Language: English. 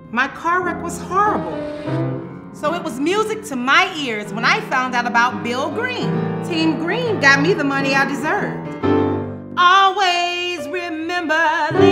My car wreck was horrible. So it was music to my ears when I found out about Bill Green. Team Green got me the money I deserved. Always remember